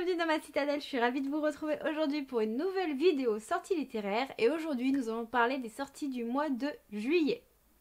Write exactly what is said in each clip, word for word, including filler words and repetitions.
bienvenue dans ma citadelle, je suis ravie de vous retrouver aujourd'hui pour une nouvelle vidéo sortie littéraire et aujourd'hui nous allons parler des sorties du mois de juillet.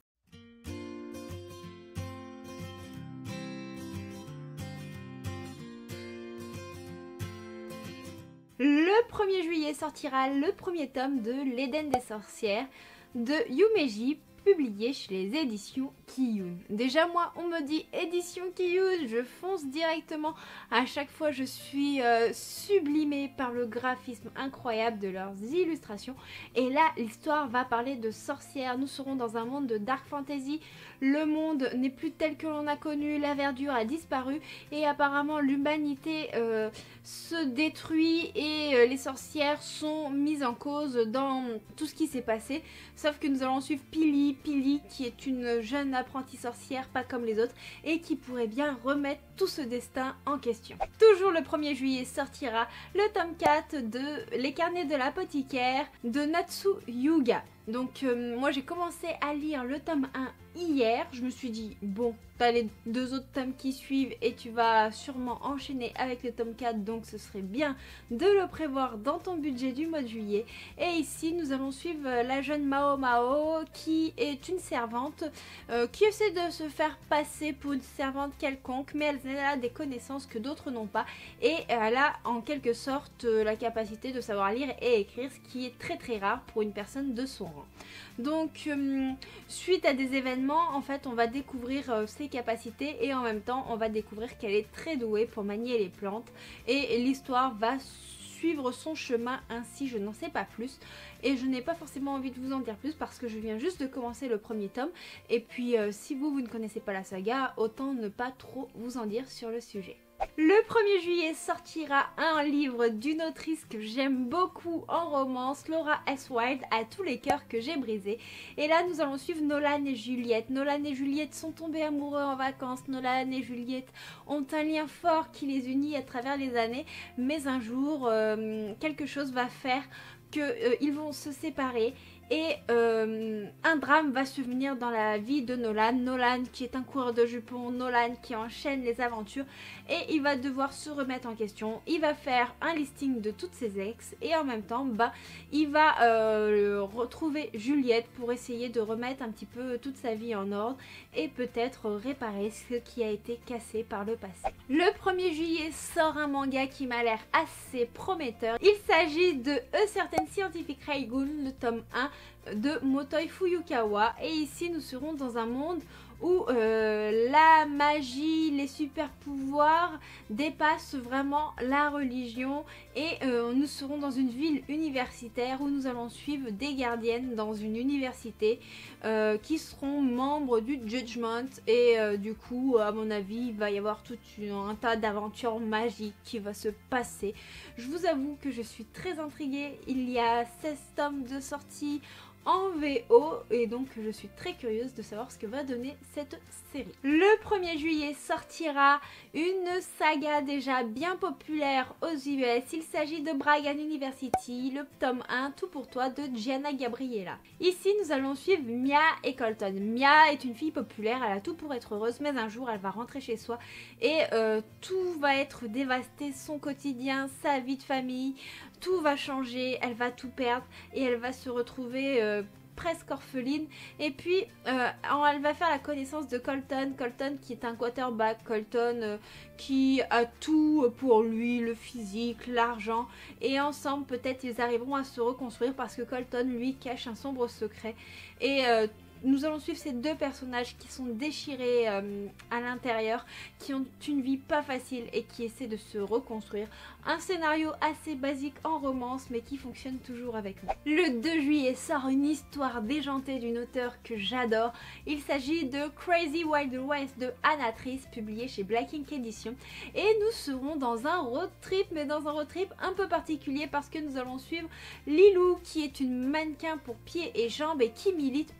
Le premier juillet sortira le premier tome de l'Éden des sorcières de Yumeji, publié chez les éditions Kiyun. Déjà moi on me dit édition Kiyun, je fonce directement, à chaque fois je suis euh, sublimée par le graphisme incroyable de leurs illustrations et là l'histoire va parler de sorcières, nous serons dans un monde de dark fantasy, le monde n'est plus tel que l'on a connu, la verdure a disparu et apparemment l'humanité euh, se détruit et euh, les sorcières sont mises en cause dans tout ce qui s'est passé, sauf que nous allons suivre Pili, Pili qui est une jeune apprentie sorcière pas comme les autres et qui pourrait bien remettre tout ce destin en question. Toujours le premier juillet sortira le tome quatre de Les carnets de l'apothicaire de Natsu Yuga. Donc euh, moi j'ai commencé à lire le tome un hier, je me suis dit bon t'as les deux autres tomes qui suivent et tu vas sûrement enchaîner avec le tome quatre, donc ce serait bien de le prévoir dans ton budget du mois de juillet. Et ici nous allons suivre la jeune Mao Mao qui est une servante euh, qui essaie de se faire passer pour une servante quelconque, mais elle a des connaissances que d'autres n'ont pas et elle a en quelque sorte euh, la capacité de savoir lire et écrire, ce qui est très très rare pour une personne de son rang. Donc euh, suite à des événements en fait on va découvrir euh, ses capacités et en même temps on va découvrir qu'elle est très douée pour manier les plantes et l'histoire va suivre son chemin ainsi, je n'en sais pas plus et je n'ai pas forcément envie de vous en dire plus parce que je viens juste de commencer le premier tome et puis euh, si vous vous ne connaissez pas la saga autant ne pas trop vous en dire sur le sujet. Le premier juillet sortira un livre d'une autrice que j'aime beaucoup en romance, Laura S. Wilde, à tous les cœurs que j'ai brisés. Et là nous allons suivre Nolan et Juliette. Nolan et Juliette sont tombés amoureux en vacances. Nolan et Juliette ont un lien fort qui les unit à travers les années. Mais un jour, euh, quelque chose va faire qu'ils euh, vont se séparer. Et euh, un drame va survenir dans la vie de Nolan, Nolan qui est un coureur de jupons, Nolan qui enchaîne les aventures et il va devoir se remettre en question, il va faire un listing de toutes ses ex et en même temps bah, il va euh, retrouver Juliette pour essayer de remettre un petit peu toute sa vie en ordre et peut-être réparer ce qui a été cassé par le passé. Le premier juillet sort un manga qui m'a l'air assez prometteur, il s'agit de A Certain Scientific Raigun, le tome un de Motoi Fuyukawa et ici nous serons dans un monde où euh, la magie, les super pouvoirs dépassent vraiment la religion et euh, nous serons dans une ville universitaire où nous allons suivre des gardiennes dans une université euh, qui seront membres du Judgment et euh, du coup à mon avis il va y avoir tout un tas d'aventures magiques qui va se passer. Je vous avoue que je suis très intriguée, il y a seize tomes de sortie en V O et donc je suis très curieuse de savoir ce que va donner cette série. Le premier juillet sortira une saga déjà bien populaire aux U S, il s'agit de Bragan University, le tome un, Tout pour toi de Gianna Gabriella. Ici nous allons suivre Mia et Colton. Mia est une fille populaire, elle a tout pour être heureuse mais un jour elle va rentrer chez soi et euh, tout va être dévasté, son quotidien, sa vie de famille, tout va changer, elle va tout perdre et elle va se retrouver euh, presque orpheline et puis euh, elle va faire la connaissance de Colton, Colton qui est un quarterback, Colton euh, qui a tout pour lui, le physique, l'argent et ensemble peut-être ils arriveront à se reconstruire parce que Colton lui cache un sombre secret et euh, nous allons suivre ces deux personnages qui sont déchirés euh, à l'intérieur, qui ont une vie pas facile et qui essaient de se reconstruire. Un scénario assez basique en romance mais qui fonctionne toujours avec nous. Le deux juillet sort une histoire déjantée d'une auteure que j'adore. Il s'agit de Crazy Wild West de Anna Trice, publié chez Black Ink Edition. Et nous serons dans un road trip, mais dans un road trip un peu particulier parce que nous allons suivre Lilou qui est une mannequin pour pieds et jambes et qui milite pour le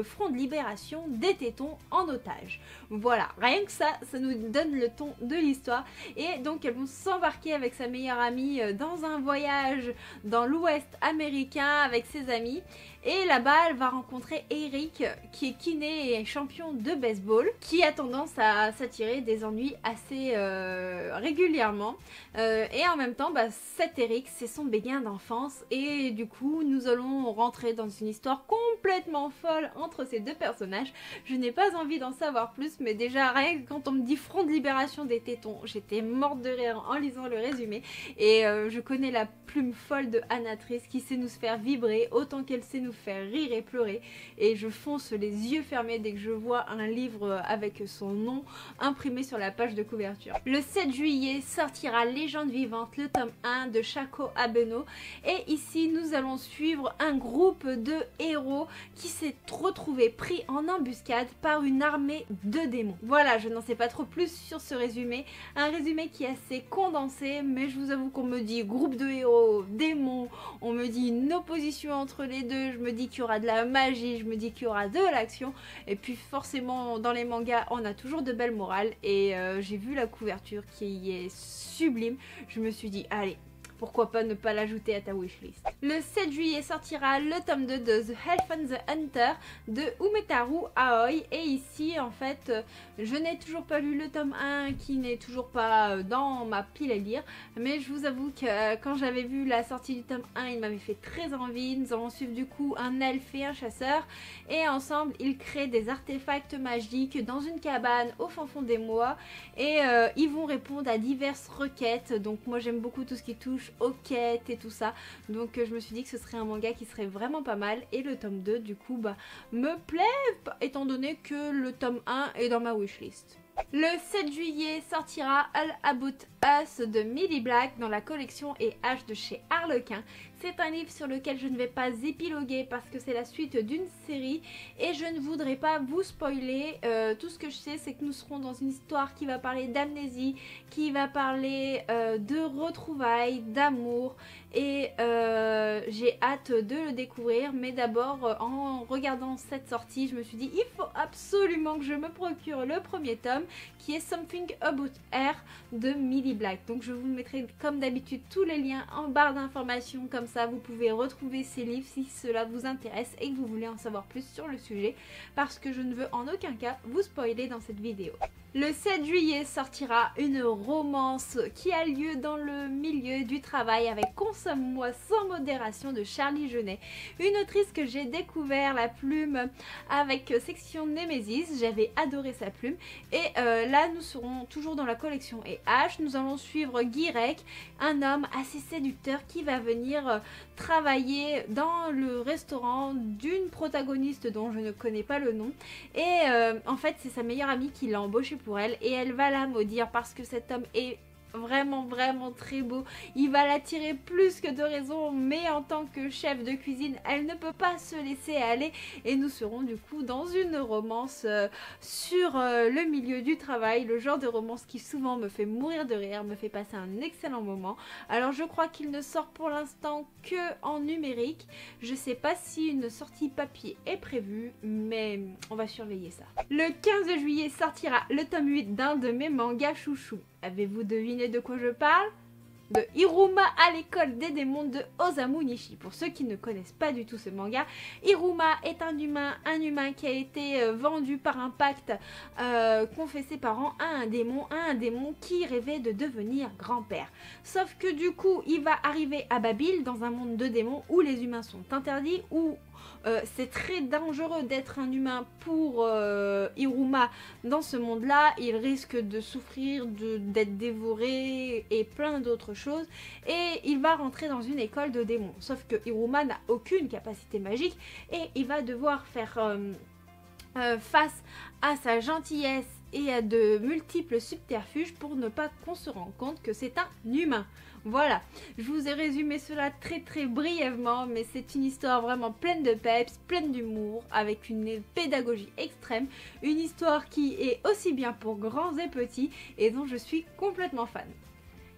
front de libération des tétons en otage. Voilà, rien que ça, ça nous donne le ton de l'histoire. Et donc elles vont s'embarquer avec sa meilleure amie dans un voyage dans l'ouest américain avec ses amis. Et là-bas, elle va rencontrer Eric, qui est kiné et champion de baseball, qui a tendance à s'attirer des ennuis assez euh, régulièrement. Euh, et en même temps, bah, cet Eric, c'est son béguin d'enfance. Et du coup, nous allons rentrer dans une histoire complètement folle entre ces deux personnages. Je n'ai pas envie d'en savoir plus, mais déjà, rien que quand on me dit front de libération des tétons, j'étais morte de rire en lisant le résumé. Et euh, je connais la plume folle de Anatrice qui sait nous faire vibrer autant qu'elle sait nous faire rire et pleurer, et je fonce les yeux fermés dès que je vois un livre avec son nom imprimé sur la page de couverture. Le sept juillet sortira Légende vivante, le tome un de Shako Abeno, et ici nous allons suivre un groupe de héros qui s'est retrouvé pris en embuscade par une armée de démons. Voilà, je n'en sais pas trop plus sur ce résumé, un résumé qui est assez condensé, mais je vous avoue qu'on me dit groupe de héros, démons, on me dit une opposition entre les deux, je me dis qu'il y aura de la magie, je me dis qu'il y aura de l'action, et puis forcément dans les mangas on a toujours de belles morales, et euh, j'ai vu la couverture qui est sublime, je me suis dit allez, pourquoi pas ne pas l'ajouter à ta wishlist. Le sept juillet sortira le tome deux de The Elf and the Hunter de Umetaru Aoi, et ici en fait je n'ai toujours pas lu le tome un qui n'est toujours pas dans ma pile à lire, mais je vous avoue que quand j'avais vu la sortie du tome un il m'avait fait très envie. Nous allons suivre du coup un elfe et un chasseur, et ensemble ils créent des artefacts magiques dans une cabane au fin fond des mois, et euh, ils vont répondre à diverses requêtes. Donc moi j'aime beaucoup tout ce qui touche aux quêtes et tout ça, donc euh, je me suis dit que ce serait un manga qui serait vraiment pas mal, et le tome deux du coup bah me plaît étant donné que le tome un est dans ma wishlist. Le sept juillet sortira All About Us de Millie Black dans la collection et H de chez Harlequin. C'est un livre sur lequel je ne vais pas épiloguer parce que c'est la suite d'une série et je ne voudrais pas vous spoiler. Euh, tout ce que je sais, c'est que nous serons dans une histoire qui va parler d'amnésie, qui va parler euh, de retrouvailles, d'amour, et euh, j'ai hâte de le découvrir. Mais d'abord, euh, en regardant cette sortie, je me suis dit il faut absolument que je me procure le premier tome qui est Something About Air de Millie Black. Donc je vous mettrai comme d'habitude tous les liens en barre d'informations, comme ça vous pouvez retrouver ces livres si cela vous intéresse et que vous voulez en savoir plus sur le sujet, parce que je ne veux en aucun cas vous spoiler dans cette vidéo. Le sept juillet sortira une romance qui a lieu dans le milieu du travail avec Consomme-moi sans modération de Charlie Jeunet, une autrice que j'ai découvert la plume avec Section Nemesis. J'avais adoré sa plume, et euh, là nous serons toujours dans la collection et H. Nous allons suivre Guirec, un homme assez séducteur qui va venir euh, travailler dans le restaurant d'une protagoniste dont je ne connais pas le nom, et euh, en fait c'est sa meilleure amie qui l'a embauché pour elle, et elle va la maudire parce que cet homme est vraiment vraiment très beau. Il va l'attirer plus que de raison, mais en tant que chef de cuisine elle ne peut pas se laisser aller, et nous serons du coup dans une romance euh, sur euh, le milieu du travail, le genre de romance qui souvent me fait mourir de rire, me fait passer un excellent moment. Alors je crois qu'il ne sort pour l'instant que en numérique, je sais pas si une sortie papier est prévue, mais on va surveiller ça. Le quinze juillet sortira le tome huit d'un de mes mangas chouchou. Avez-vous deviné de quoi je parle? De Iruma à l'école des démons de Osamu Nishi. Pour ceux qui ne connaissent pas du tout ce manga, Iruma est un humain, un humain qui a été euh, vendu par un pacte euh, qu'ont fait ses parents à un démon, à un démon qui rêvait de devenir grand-père. Sauf que du coup, il va arriver à Babyle, dans un monde de démons où les humains sont interdits, où Euh, c'est très dangereux d'être un humain pour euh, Iruma dans ce monde-là. Il risque de souffrir, d'être dévoré et plein d'autres choses. Et il va rentrer dans une école de démons. Sauf que Iruma n'a aucune capacité magique et il va devoir faire euh, euh, face à sa gentillesse et à de multiples subterfuges pour ne pas qu'on se rende compte que c'est un humain. Voilà, je vous ai résumé cela très très brièvement, mais c'est une histoire vraiment pleine de peps, pleine d'humour, avec une pédagogie extrême, une histoire qui est aussi bien pour grands et petits et dont je suis complètement fan.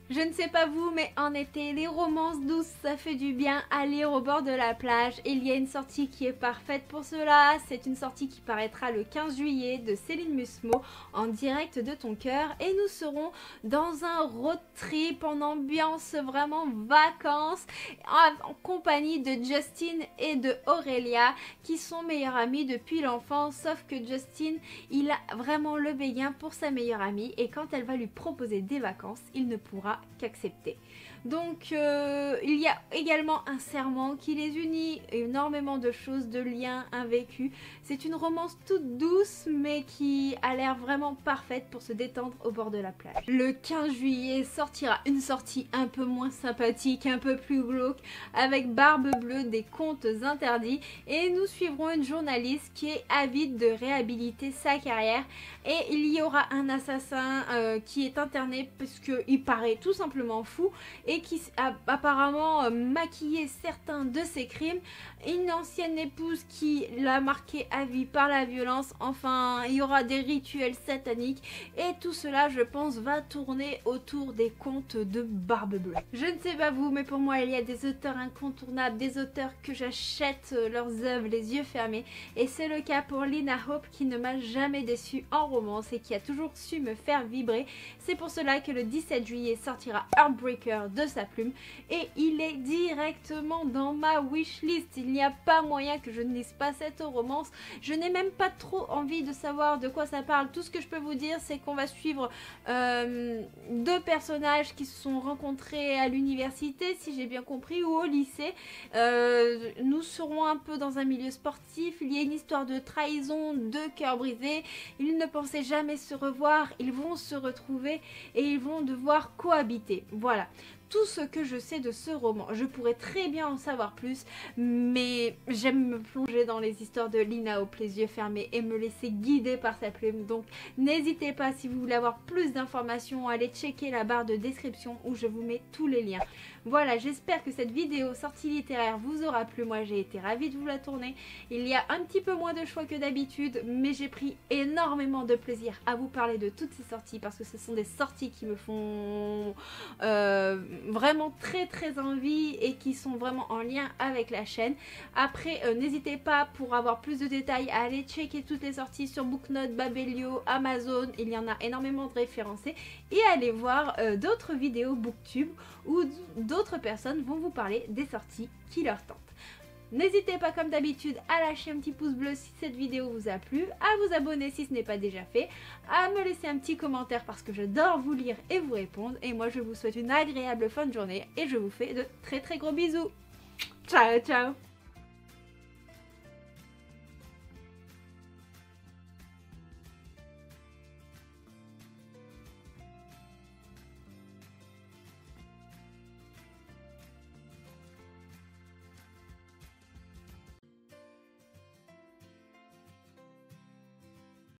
Je ne sais pas vous, mais en été, les romances douces, ça fait du bien à lire au bord de la plage. Et il y a une sortie qui est parfaite pour cela. C'est une sortie qui paraîtra le quinze juillet de Céline Musmo en direct de ton cœur. Et nous serons dans un road trip en ambiance vraiment vacances en, en compagnie de Justin et de Aurélia qui sont meilleurs amis depuis l'enfance. Sauf que Justin, il a vraiment le béguin pour sa meilleure amie. Et quand elle va lui proposer des vacances, il ne pourra qu'accepter. Donc euh, il y a également un serment qui les unit, énormément de choses, de liens, un vécu. C'est une romance toute douce mais qui a l'air vraiment parfaite pour se détendre au bord de la plage. Le quinze juillet sortira une sortie un peu moins sympathique, un peu plus glauque, avec Barbe Bleue des contes interdits, et nous suivrons une journaliste qui est avide de réhabiliter sa carrière, et il y aura un assassin euh, qui est interné parce qu'il paraît tout simplement fou et qui a apparemment euh, maquillé certains de ses crimes, une ancienne épouse qui l'a marqué à vie par la violence. Enfin, il y aura des rituels sataniques et tout cela, je pense, va tourner autour des contes de Barbe Bleue. Je ne sais pas vous, mais pour moi il y a des auteurs incontournables, des auteurs que j'achète leurs œuvres les yeux fermés, et c'est le cas pour Lina Hope qui ne m'a jamais déçue en romance et qui a toujours su me faire vibrer. C'est pour cela que le dix-sept juillet sortira Heartbreaker de sa plume et il est directement dans ma wishlist. Il n'y a pas moyen que je ne lise pas cette romance. Je n'ai même pas trop envie de savoir de quoi ça parle. Tout ce que je peux vous dire, c'est qu'on va suivre euh, deux personnages qui se sont rencontrés à l'université, si j'ai bien compris, ou au lycée. Euh, nous serons un peu dans un milieu sportif. Il y a une histoire de trahison, de cœur brisé. Ils ne pensaient jamais se revoir. Ils vont se retrouver et ils vont devoir cohabiter. Voilà. Tout ce que je sais de ce roman. Je pourrais très bien en savoir plus, mais j'aime me plonger dans les histoires de Lina Hope les yeux fermés et me laisser guider par sa plume. Donc n'hésitez pas, si vous voulez avoir plus d'informations, à aller checker la barre de description où je vous mets tous les liens. Voilà, j'espère que cette vidéo sortie littéraire vous aura plu. Moi j'ai été ravie de vous la tourner. Il y a un petit peu moins de choix que d'habitude, mais j'ai pris énormément de plaisir à vous parler de toutes ces sorties parce que ce sont des sorties qui me font euh, vraiment très très envie et qui sont vraiment en lien avec la chaîne. Après euh, n'hésitez pas, pour avoir plus de détails, à aller checker toutes les sorties sur Booknote, Babelio, Amazon. Il y en a énormément de référencés, et allez voir euh, d'autres vidéos Booktube où d'autres personnes vont vous parler des sorties qui leur tentent. N'hésitez pas comme d'habitude à lâcher un petit pouce bleu si cette vidéo vous a plu, à vous abonner si ce n'est pas déjà fait, à me laisser un petit commentaire parce que j'adore vous lire et vous répondre. Et moi je vous souhaite une agréable fin de journée et je vous fais de très très gros bisous. Ciao ciao.